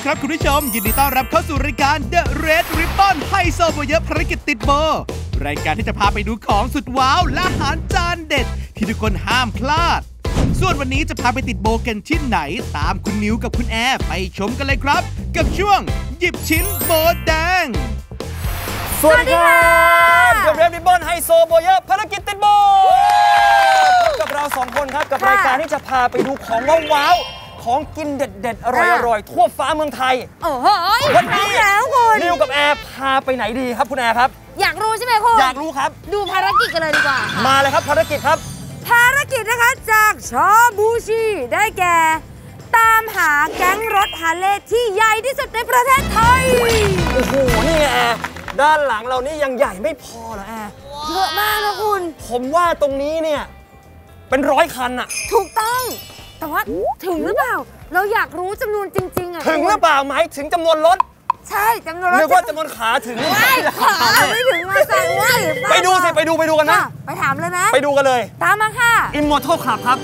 ครับคุณผู้ชมยินดีต้อนรับเข้าสู่รายการ The Red Ribbon ไฮโซโบเยอะภารกิจติดโบรายการที่จะพาไปดูของสุดว้าวและอาหารจานเด็ดที่ทุกคนห้ามพลาดส่วนวันนี้จะพาไปติดโบกันที่ไหนตามคุณนิวกับคุณแอร์ไปชมกันเลยครับกับช่วงหยิบชิ้นโบแดงสวัสดีครับThe Red Ribbon ไฮโซโบเยอะภารกิจติดโบพบกับเรา2คนครับกับรายการที่จะพาไปดูของว้าวของกินเด็ดๆอร่อยๆทั่วฟ้าเมืองไทยวันนี้แล้วคุณนิวกับแอร์พาไปไหนดีครับคุณแอร์ครับอยากรู้ใช่ไหมคุณอยากรู้ครับดูภารกิจกันเลยดีกว่ามาเลยครับภารกิจครับภารกิจนะคะจากชอบูชิได้แก่ตามหาแก๊งรถฮาร์เลย์ที่ใหญ่ที่สุดในประเทศไทยโอ้โหนี่แอร์ด้านหลังเรานี่ยังใหญ่ไม่พอเหรอแอร์เยอะมากนะคุณผมว่าตรงนี้เนี่ยเป็น100 คันอะถูกต้องแต่ว่าถึงหรือเปล่าเราอยากรู้จำนวนจริงๆอะถึงหรือเปล่าหมายถึงจำนวนรถใช่จำนวนรถนึกว่าจำนวนขาถึงไม่ขาไม่ถึงมาใส่ว่าไปดูสิไปดูกันนะไปถามเลยนะไปดูกันเลยตามมาค่ะ Immortal Club ครับ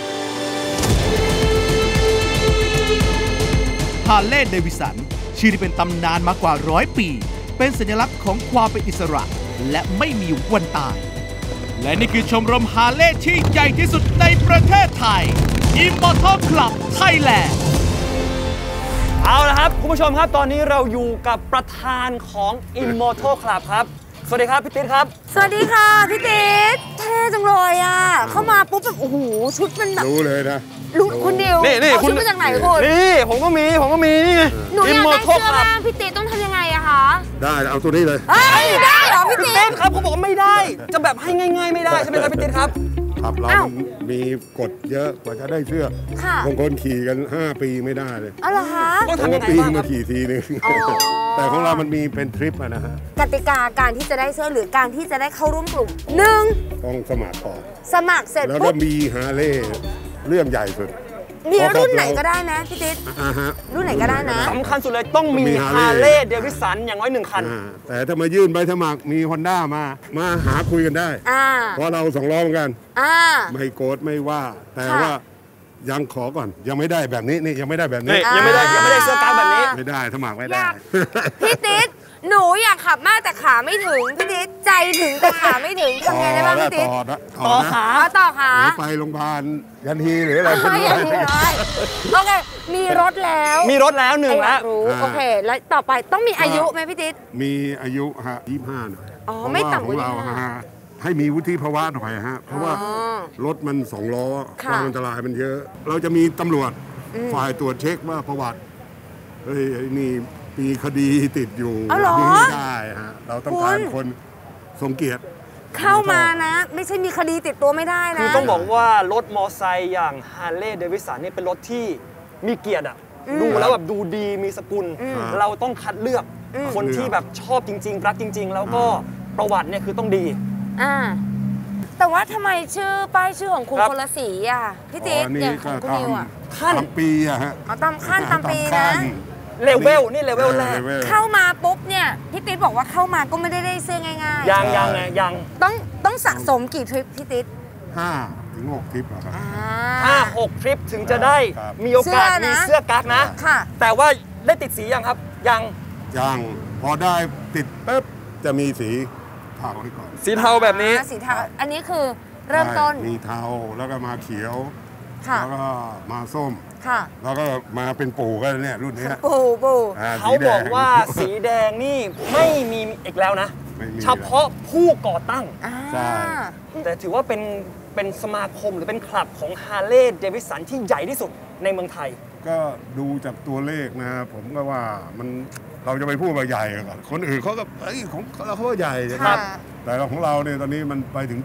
ฮาร์เลย์เดวิสันชื่อที่เป็นตำนานมากว่า100 ปีเป็นสัญลักษณ์ของความเป็นอิสระและไม่มีวันตายและนี่คือชมรมฮาร์เลย์ที่ใหญ่ที่สุดในประเทศไทย Immortal Club Thailand เอาละครับคุณผู้ชมครับตอนนี้เราอยู่กับประธานของ Immortal Club ครับสวัสดีครับพี่ติ๊ดครับสวัสดีค่ะพี่ติ๊ดเท่จังเลยอ่ะเข้ามาปุ๊บแบบโอ้โหชุดมันแบบรู้เลยนะรู้คุณดิวนี่ชุดมาจากไหนคุณนี่ผมก็มีนี่ไงหนูอยากได้เสื้อบ้างพี่ติ๊ดต้องทำยังไงอะคะได้เอาตัวนี้เลยได้เหรอพี่ติ๊ดครับเขาบอกว่าไม่ได้จะแบบให้ง่ายๆไม่ได้ใช่ไหมครับพี่ติ๊ดครับครับเรามีกฎเยอะกว่าจะได้เสื้อบางคนขี่กัน5 ปีไม่ได้เลยอ๋อเหรอคะต้องทำยังไงบ้างมาขี่ทีนึงแต่ของเรามันมีเป็นทริปนะฮะกติกาการที่จะได้เสื้อหรือการที่จะได้เข้าร่วมกลุ่ม1 ต้องสมัครก่อนสมัครเสร็จแล้วก็มีฮาร์เลย์เรื่องใหญ่สุดมีรุ่นไหนก็ได้นะพี่ติ๊ดรุ่นไหนก็ได้นะสำคัญสุดเลยต้องมีฮาร์เลย์เดวิสันอย่างน้อย1 คันแต่ถ้ามายื่นใบสมัครมีฮอนด้ามาหาคุยกันได้เพราะเรา2 ล้อกันไม่โกรธไม่ว่าแต่ว่ายังขอก่อนยังไม่ได้แบบนี้นี่ยังไม่ได้แบบนี้ยังไม่ได้เสื้อกางแบบนี้ไม่ได้สมัครไม่ได้พี่ติ๊ดหนูอยากขับมากแต่ขาไม่ถึงพี่ติ๊ดใจถึงแต่ขาไม่ถึงทำไงได้บ้างพี่ติ๊ดต่อขาไปโรงพยาบาลยันทีหรืออะไรก็ได้โอเคมีรถแล้ว 1แล้วโอเคแล้วต่อไปต้องมีอายุไหมพี่ติ๊ดมีอายุฮะ25หน่อยไม่ต่ำกว่าเราให้มีวุฒิภาวะหน่อยฮะเพราะว่ารถมัน2 ล้อความอันตรายมันเยอะเราจะมีตำรวจฝ่ายตรวจเช็คว่าประวัตินี่มีคดีติดอยู่นี่ไม่ได้ฮะเราต้องการคนทรงเกียรติเข้ามานะไม่ใช่มีคดีติดตัวไม่ได้นะคือต้องบอกว่ารถมอไซค์อย่างฮาร์เลย์เดวิสันนี่เป็นรถที่มีเกียรติดูแล้วแบบดูดีมีสกุลเราต้องคัดเลือกคนที่แบบชอบจริงๆรักจริงๆแล้วก็ประวัติเนี่ยคือต้องดีแต่ว่าทำไมป้ายชื่อของคุณคนละสีอ่ะพี่ติ๊กอย่างของคุณนิวอ่ะขั้นปีอะฮะตามขั้นตามปีนะเลเวลนี่เลเวลแรกเข้ามาปุ๊บเนี่ยพี่ติ๊ดบอกว่าเข้ามาก็ไม่ได้เสื้อง่ายๆยังต้องสะสมกี่ทริปพี่ติ๊ด 5 ถึง 6 ทริปครับ 5-6 ทริปถึงจะได้มีโอกาสมีเสื้อกั๊กนะแต่ว่าได้ติดสียังครับยังพอได้ติดปุ๊บจะมีสีเทานี่ก่อนสีเทาแบบนี้สีเทาอันนี้คือเริ่มต้นมีเทาแล้วก็มาเขียวแล้วก็มาส้มแล้วก็มาเป็นปู่ก็เนี่ยรุ่นนี้ปู่เขาบอกว่าสีแดงนี่ไม่มีอีกแล้วนะเฉพาะผู้ก่อตั้งใช่แต่ถือว่าเป็นสมาคมหรือเป็นคลับของฮาร์เลย์เดวิสันที่ใหญ่ที่สุดในเมืองไทยก็ดูจากตัวเลขนะผมก็ว่ามันเราจะไปพูดว่าใหญ่ก่อนคนอื่นเขาก็ของเราเขาใหญ่นะครับแต่ของเราเนี่ยตอนนี้มันไปถึง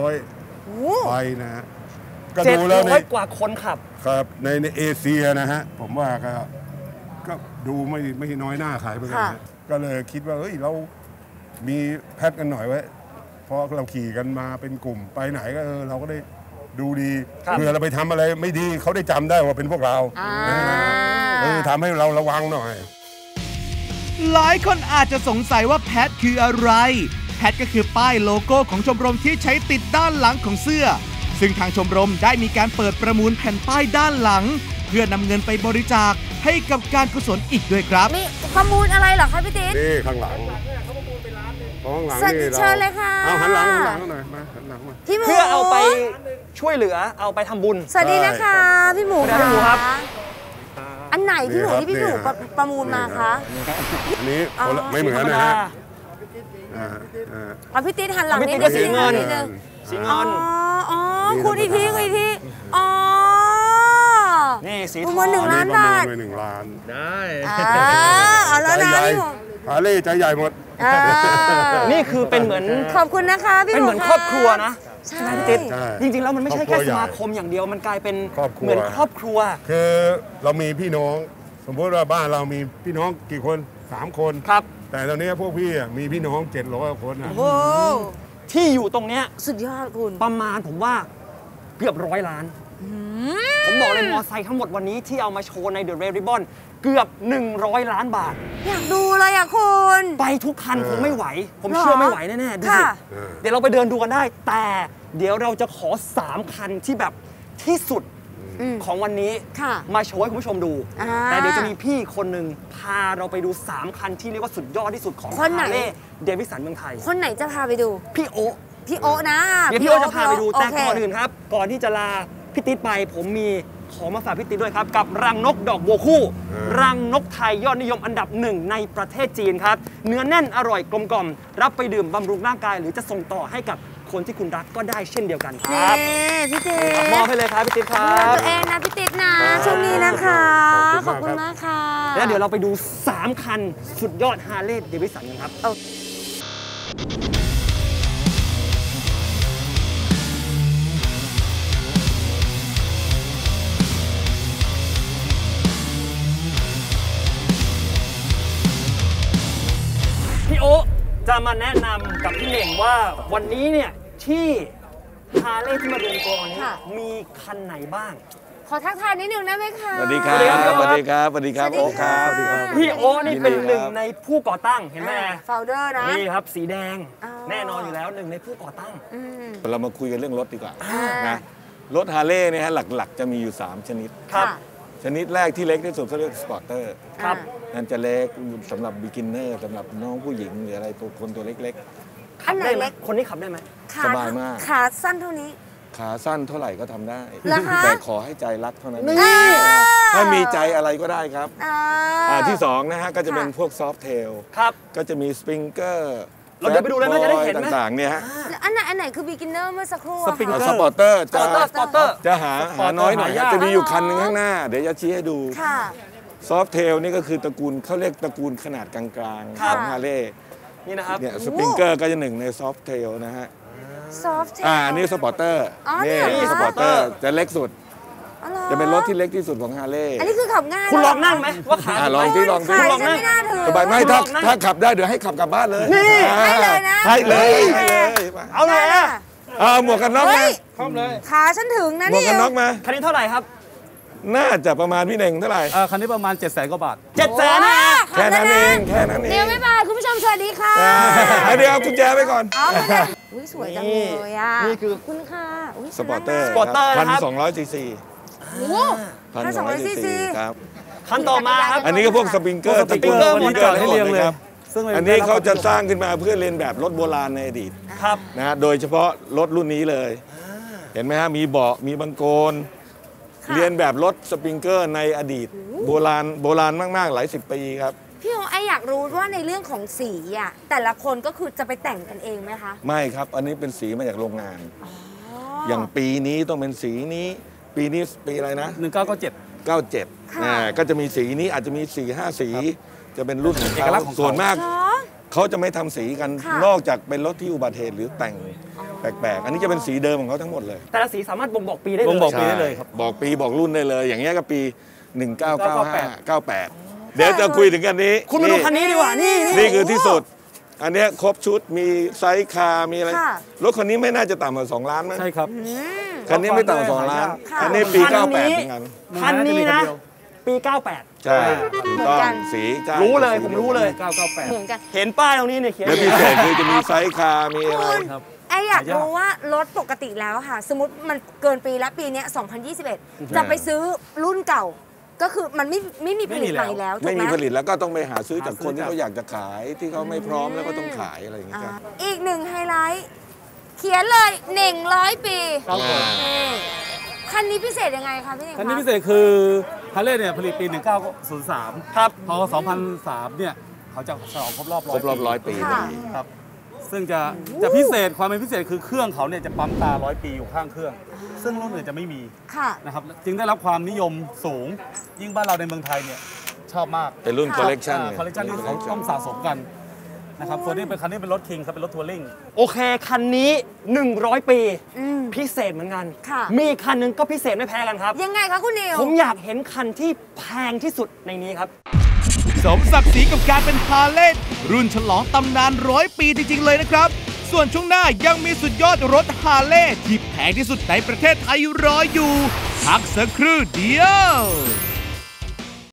700ไปนะก็ดูแล้ว700 กว่าคนขับครับในเอเชียนะฮะผมว่าก็ดูไม่น้อยหน้าขายไปกันก็เลยคิดว่าเรามีแพทกันหน่อยไว้เพราะเราขี่กันมาเป็นกลุ่มไปไหนก็เราก็ได้ดูดีเผื่อเราไปทำอะไรไม่ดีเขาได้จำได้ว่าเป็นพวกเราทำให้เราระวังหน่อยหลายคนอาจจะสงสัยว่าแพทคืออะไรแพทก็คือป้ายโลโก้ของชมรมที่ใช้ติดด้านหลังของเสื้อซึ่งทางชมรมได้มีการเปิดประมูลแผ่นป้ายด้านหลังเพื่อนำเงินไปบริจาคให้กับการกุศลอีกด้วยครับมีประมูลอะไรเหรอคะพี่ติ๊กนี่ข้างหลังข้างหลังสวัสดีนี่เชิญเลยค่ะเอาหันหลังหน่อยมาหันหลังมาพี่หมูเพื่อเอาไปช่วยเหลือเอาไปทำบุญสวัสดีนะคะพี่หมูพี่หมูครับอันไหนพี่หมูที่พี่หมูประมูลมาคะอันนี้คนละไม่เหมือนนะฮะอ่าพี่ติ๊กหันหลังนิดพี่นึติ๊งกสีเงินนิดนึงสีอ๋เงิอน คุณอีกทีอ๋อนี่สีทประอมูลง 1 ล้านบาทไป1 ล้านเอาแล้วนะพี่หมูฮาร์เลย์ใจใหญ่หมดนี่คือเป็นเหมือนขอบคุณนะคะพี่หเป็นมูเหมือนครอบครัวนะใช่ใช่ไหมพี่ติ๊กใช่จริงๆแล้วมันไม่ใช่แค่สมาคมอย่างเดียวมันกลายเป็นครอบครัวเหมือนครอบครัวคือเรามีพี่น้อง สมมติว่าบ้านเรามีพี่น้องกี่คน3 คนครับแต่ตอนนี้พวกพี่มีพี่น้อง700 คนนะโอ้ที่อยู่ตรงเนี้ยสุดยอดคุณประมาณผมว่าเกือบ100 ล้าน ผมบอกเลยมอไซค์ทั้งหมดวันนี้ที่เอามาโชว์ใน The Red Ribbon เกือบ100 ล้านบาทอยากดูเลยอ่ะคุณไปทุกคันคงไม่ไหว ผมหรอเชื่อไม่ไหวแน่ๆดูสิค่ะเดี๋ยวเราไปเดินดูกันได้ แต่เดี๋ยวเราจะขอ 3 คันที่แบบที่สุดอืมของวันนี้ค่ะมาโชว์ให้คุณผู้ชมดูอ่าแต่เดี๋ยวจะมีพี่คนหนึ่งพาเราไปดู 3 คันที่เรียกว่าสุดยอดที่สุดของคนไหนฮาร์เลย์เดวิสันเมืองไทยคนไหนจะพาไปดูพี่โอ๊ะพี่โอ๊นะเดี๋ยวพี่โอ๊ตจะพาไปดูโแต่ก่อนอื่นครับ ก่อนที่จะลาพี่ติ๊ดไป ผมมีของมาฝากพี่ติ๊ดด้วยครับ กับรังนกดอกบัวคู่ รังนกไทยยอดนิยมอันดับ 1 ในประเทศจีนครับ เนื้อแน่นอร่อยกลมกล่อมรับไปดื่มบำรุงร่างกาย หรือจะส่งต่อให้กับคนที่คุณรักก็ได้เช่นเดียวกันคนี่รับพี่ติ๊กมอบให้เลยครับพี่ติ๊ดครัดูแลบตัวเองนะพี่ติ๊กนะช่วงนี้นะคะ ขอบคุณมากค่ะแล้วเดี๋ยวเราไปดู 3 คันสุดยอดฮาร์เลย์เดวิสันกันครับ พี่โอ๊ะจะมาแนะนำกับพี่เหน่งว่าวันนี้เนี่ยที่ฮาร์เลย์ที่มารวมตัววันนี้ค่ะมีคันไหนบ้างขอทักทายนิดนึงได้ไหมคะสวัสดีครับ สวัสดีครับ สวัสดีครับสวัสดีโอ๊คครับสวัสดีครับพี่โอ๊ะนี่เป็นยินดีครับหนึ่งในผู้ก่อตั้งเห็นไหมโฟลเดอร์นะนี่ครับสีแดงอ๋อแน่นอนอยู่แล้วหนึ่งในผู้ก่อตั้งอืมเรามาคุยกันเรื่องรถดีกว่าอ่านนะรถฮาร์เลย์เนี่ยฮะหลักๆ จะมีอยู่ 3 ชนิดครับะชนิดแรกที่เล็กที่สุดเขาเรียกสปอร์เตอร์ครับนั่นจะเล็กสำหรับบิ๊กินเนอร์สำหรับน้องผู้หญิงหรืออะไรตัวคนตัวเล็กอันไหนได้ไหมเล็กคนนี้ขับได้ไหมขาสบายมากขาสั้นเท่านี้ๆ ขาสั้นเท่าไหร่ก็ทำได้เหรอคะแต่ขอให้ใจรักเท่านั้นนี่ถ้ามีใจอะไรก็ได้ครับ ที่ 2 นะฮะก็จะเป็นค่ะพวกซอฟต์เทลครับก็จะมีสปริงเกอร์เราเดินไปดูเลยไหมจะได้เห็นไหมต่างๆเนี่ยฮะแล้วอันไหนคือ beginner เมื่อสักครู่สปริงอะเกค่ะสปอร์เตอร์สปอร์เตอร์สปอร์เตอร์จะหาน้อยหน่อยหายากจะมีอยู่คันหนึ่งข้างหน้า เดี๋ยวจะชี้ให้ดูค่ะซอฟเทลนี่ก็คือตระกูลเขาเรียกตระกูลขนาดกลางๆครัขบองฮาร์เลย์นี่นะครับเนี่ยสปริงเกอร์ก็จะหนึ่งในซอฟเทลนะฮะ soft tail อันนี้สปอร์เตอร์อ๋อนี่เนี่ยเหรอสปอร์เตอร์จะเล็กสุดอ๋อหรอจะเป็นรถที่เล็กที่สุดของฮาร์เลย์อันนี้คือขับง่ายคุณเหรลองนั่งไหมว่าขาลองที่ลองที่ขาลองนั่ฉันงไม่น่าถือสบายไหมคุณลถ้าองนั่งถ้าขับได้เดี๋ยวให้ขับกลับบ้านเลยนี่ให้เลยนะให้เลยให้ให้เลเลย ยเอาเลยอะเอาหมวกกันน็อกเฮ้มายพร้อมเลยขาฉันถึงนะหมวกนี่กันน็อกมาคันนี้เท่าไหร่ครับน่าจะประมาณพี่เน่งเท่าไหร่คันนี้ประมาณ 700,000 กว่าบาท 700,000นะแค่นั้นเองแค่นั้นเอเดี๋ยวงไม่บายคุณผู้ชมสวัสดีค่ะเดี๋ยวเอากุญแจไปก่อนเอาไม่ได้อุ้ยสวยจังเลยอ่ะนี่คือขบคุณค่ะยสปอร์เตอร์สปอร์เตอร์นะครับ 1,200 ซีซีโอ้โห 1,200 ซีซีครับคันต่อมาครับอันนี้ก็พวกสปริงเกอร์สปริงเกอร์ตะหมกูดลเลยให้เรียงเลยครับซึ่งอันนี้เขาจะสร้างขึ้นมาเพื่อเรียนแบบรถโบราณในอดีตครับนะฮะโดยเฉพาะรถรุ่นนี้เลย เห็นไหมฮะมีเบาะมีบังโกน เรียนแบบรถสปริงเกอร์ในอดีต โบราณมากๆหลายสิบปีครับพี่โอไออยากรู้ว่าในเรื่องของสีอ่ะแต่ละคนก็คือจะไปแต่งกันเองไหมคะไม่ครับ อันนี้เป็นสีมาจากโรงงาน อย่างปีนี้ต้องเป็นสีนี้ ปีนี้ปีอะไรนะ 1997 97 ค่ะก็จะมีสีนี้อาจจะมีสี5สี จะเป็นรุ่นของเอกลักษณ์ของเขาส่วนมากเหรอเขาจะไม่ทำสีกันค่ะนอกจากเป็นรถที่อุบัติเหตุหรือแต่งแปลกๆ อันนี้จะเป็นสีเดิมของเขาทั้งหมดเลยแต่ละสีสามารถบ่งบอกปีได้เลยบ่งบอกใช่ปีได้เลยครับบอกปีบอกรุ่นได้เลย อย่างเงี้ยก็ปี 1995 98 เดี๋ยวจะคุยถึงกันนี้คุณมาดูคันนี้ดีกว่า นี่นี่คือที่สุด อันเนี้ยครบชุดมีไซส์คาร์มีอะไรค่ะรถคันนี้ไม่น่าจะต่ำกว่า2 ล้านมั้งใช่ครับคันนี้ไม่ต่ำกว่า2 ล้านค่ะอันนี้ปีคัน 98 นี้เหมือนกันคันนี้นะ ปี 98 ใช่ถูกต้องเหมือนกันสีใช่รู้เลยผมรู้เลย 998 เหมือนกันเห็นป้ายตรงนี้เนี่ยเขียนแล้วพิเศษคือจะมีไซส์คาร์มีอะไรคุณครับไออยากรู้ว่ารถปกติแล้วค่ะ สมมติมันเกินปีแล้วปีเนี้ย2021 จะไปซื้อรุ่นเก่าก็คือมันไม่มีผลิตใหม่แล้วถูกไหมไม่มีผลิตแล้วก็ต้องไปหาซื้อจากคนที่เขาอยากจะขายที่เขาไม่พร้อมแล้วก็ต้องขายอะไรอย่างเงี้ยครับอีกหนึ่งไฮไลท์เขียนเลย100 ปีครับผมนี่คันนี้พิเศษยังไงคะพี่เน่งคันนี้พิเศษคือฮาร์เลย์เนี่ยผลิตปี 1903 ครับพอ 2003 เนี่ยเขาจะฉลองครบรอบครบรอบ100 ปีพอค่ะดีครับ ซึ่งจะพิเศษความเป็นพิเศษคือเครื่องเขาเนี่ยจะปั๊มตา 100 ปีอยู่ข้างเครื่อง ซึ่งรุ่นอื่นจะไม่มีค่ะนะครับจึงได้รับความนิยมสูง ยิ่งบ้านเราในเมืองไทยเนี่ยชอบมากเป็นรุ่นคอลเลกชันคอลเลกชันที่เขาต้องสะสมกันนะครับส่วนนี้เป็นคันนี้เป็นรถคิงครับเป็นรถทัวริงโอเค คันนี้ 100 ปีอืมพิเศษเหมือนกันค่ะมีคันหนึงก็พิเศษไม่แพ้กันครับยังไงคะคุณนิวผมอยากเห็นคันที่แพงที่สุดในนี้ครับสมศักดิ์ศรีกับการเป็นฮาร์เลย์รุ่นฉลองตำนาน100 ปีจริงๆเลยนะครับ ส่วนช่วงหน้ายังมีสุดยอดรถฮาร์เลย์ที่แพงที่สุดในประเทศไทยรออยู่พักสักครู่เดียว